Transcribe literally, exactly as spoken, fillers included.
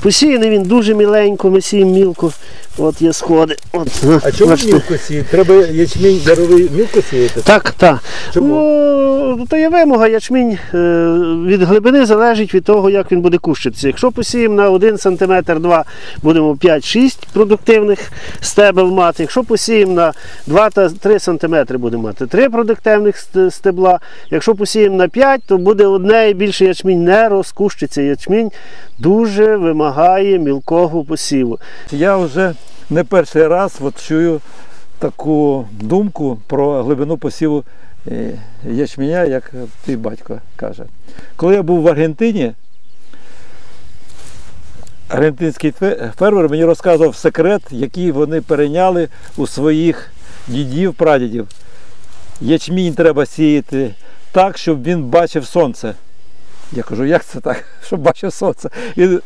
Посіяний він дуже міленько, ми сіємо мілко. От є сходи. От, А чому бачите. мілко сіяти? Треба ячмінь яровий мілко сіяти? Так, так. Чому? Ну, то є вимога, ячмінь е, від глибини залежить від того, як він буде кущитися. Якщо посіємо на один сантиметр два, будемо п'ять-шість продуктивних стебел мати. Якщо посіємо на два-три сантиметри, будемо мати три продуктивних стебла. Якщо посіємо на п'ять, то буде одне і більше ячмінь не розкущиться. Ячмінь дуже вимагає мілкого посіву. Я вже не перший раз от чую таку думку про глибину посіву е, ячменя, як твій батько каже. Коли я був в Аргентині, аргентинський фермер мені розказував секрет, який вони перейняли у своїх дідів, прадідів. Ячмінь треба сіяти так, щоб він бачив сонце. Я кажу, як це так, щоб бачив сонце? І